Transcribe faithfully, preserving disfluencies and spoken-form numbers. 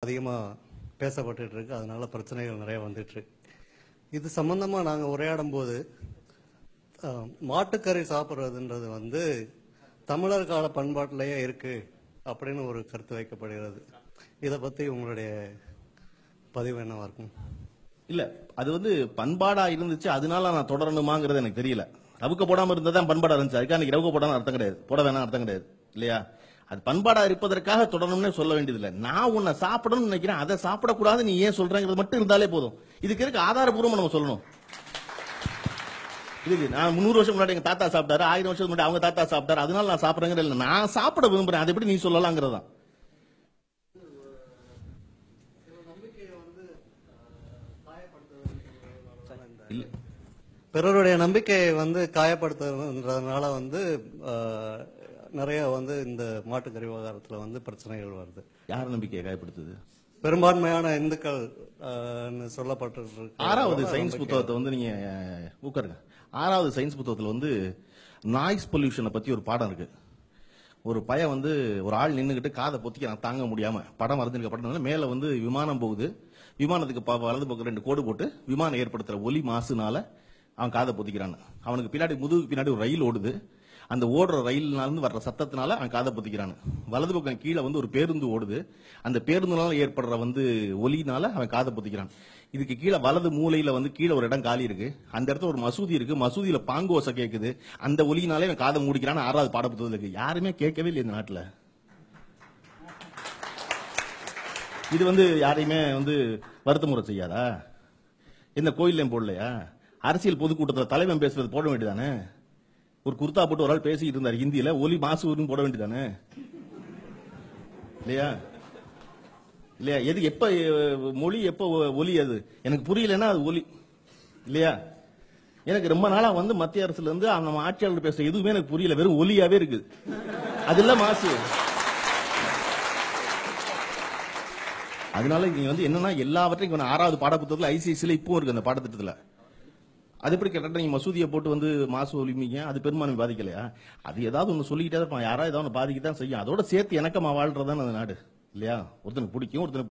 அதிகமாக பேசப்பட்டு இருக்கு. அதனால பிரச்சனைகள் நிறைய வந்துட்டு இருக்கு. இது சம்பந்தமா நாங்கள் உரையாடும் போது மாட்டுக்கறி சாப்பிட்றதுன்றது வந்து தமிழர் கால பண்பாட்டிலேயே இருக்கு அப்படின்னு ஒரு கருத்து வைக்கப்படுகிறது. இதை பத்தி உங்களுடைய பதிவு என்னவா இருக்கும்? இல்ல, அது வந்து பண்பாடா இருந்துச்சு, அதனால நான் தொடரணுமாங்கிறது எனக்கு தெரியல. ரவுக்க போடாம இருந்தாதான் பண்பாடா இருந்துச்சு. அதுக்காக எனக்கு ரவுக்க போடாம அர்த்தம் கிடையாது, போட வேணாம் அர்த்தம் கிடையாது இல்லையா? அது பண்பாடா இருப்பதற்காக தொடரணும்னு சொல்ல வேண்டியதில்லை. நான் உன்னை சாப்பிடணும்னு நினைக்கிறேன், அதை சாப்பிடக்கூடாது நீ ஏன் சொல்றேங்கிறது மட்டும் இருந்தாலே போதும். இதுக்கு இருக்கு ஆதாரபூர்வமா நம்ம சொல்லணும். இதுக்கு நான் முன்னூறு வருஷம் முன்னாடி எங்க தாத்தா சாப்பிட்டாரு, ஆயிரம் வருஷம் முன்னாடி அவங்க தாத்தா சாப்பிட்டாரு, அதனால நான் சாப்பிடுறேங்கிறது இல்லை. நான் சாப்பிட விரும்புறேன், அதை எப்படி நீ சொல்லலாங்கிறது தான். பிறருடைய நம்பிக்கையை வந்து காயப்படுத்துறதுனால வந்து நிறைய வந்து இந்த மாட்டுக்கறி விவகாரத்துல வந்து பிரச்சனைகள் வருது. யார் நம்பிக்கையை காயப்படுத்துது? பெரும்பான்மையான இந்துக்கள் சொல்லப்பட்டு ஆறாவது சயின்ஸ் புத்தகத்தை வந்து நீங்க ஊக்கருங்க. ஆறாவது சயின்ஸ் புத்தகத்துல வந்து நாய்ஸ் பொல்யூஷனை பத்தி ஒரு பாடம் இருக்கு. ஒரு பையன் வந்து ஒரு ஆள் நின்றுகிட்டு காதை பொத்திக்கிறான் தாங்க முடியாம. படம் வரைஞ்சிருக்க படம் மேல வந்து விமானம் போகுது, விமானத்துக்கு வலது பக்கம் ரெண்டு கோடு போட்டு விமானம் ஏற்படுத்துற ஒலி மாசுனால அவன் காதை பொத்திக்கிறான். அவனுக்கு பின்னாடி முதுகுக்கு பின்னாடி ஒரு ரயில் ஓடுது, அந்த ஓடுற ரயில்னால வர்ற சத்தத்தினால அவன் காதை பொத்திக்கிறான். வலது பக்கம் கீழே வந்து ஒரு பேருந்து ஓடுது, அந்த பேருந்துனால ஏற்படுற வந்து ஒலினால அவன் காதை பொத்திக்கிறான். இதுக்கு கீழே வலது மூலையில வந்து கீழே ஒரு இடம் காலி இருக்கு, அந்த இடத்துல ஒரு மசூதி இருக்கு, மசூதியில பாங்கோசை கேட்குது, அந்த ஒலினாலே அவன் காதை மூடிக்கிறான். ஆறாவது பாட புத்தகத்துல இருக்கு. யாருமே கேட்கவே இல்லை இந்த நாட்டுல. இது வந்து யாரையுமே வந்து வருத்தமுறை செய்யாதா? எந்த கோயிலையும் போடலையா? அரசியல் பொதுக்கூட்டத்தில் தலைவன் பேசுறது போட வேண்டியதானே? ஒரு குர்தா போட்டு ஒரு ஆள் பேசிக்கிட்டு இருந்தார் ஹிந்தியில, ஒலி மாசு போட வேண்டியதானே இல்லையா? இல்லையா? எது எப்ப மொழி எப்ப ஒலி? அது எனக்கு புரியலன்னா அது ஒலி இல்லையா? எனக்கு ரொம்ப நாளா வந்து மத்திய அரசுல இருந்து நம்ம ஆட்சியாளர் பேச எதுவுமே எனக்கு புரியல, வெறும் ஒலியாவே இருக்கு. அது இல்ல மாசு. அதனால நீங்க வந்து என்னன்னா எல்லாவற்றையும் ஆறாவது பாடப்புத்தகத்துல ஐசிஐசியில இப்போ இருக்கு அந்த பாடத்திட்டத்துல. அது எப்படி கேட்டா நீங்க மசூதியை போட்டு வந்து மாசு ஒலிமிங்க, அது பெரும்பான்மை பாதிக்கலையா? அது ஏதாவது ஒன்று சொல்லிக்கிட்டே இருப்பான், யாராவது ஏதாவது ஒன்று பாதிக்கத்தான் செய்யும். அதோட சேர்த்து இணக்கமா வாழ்றதான அந்த நாடு இல்லையா? ஒருத்தனுக்கு பிடிக்கும், ஒருத்தனுக்கு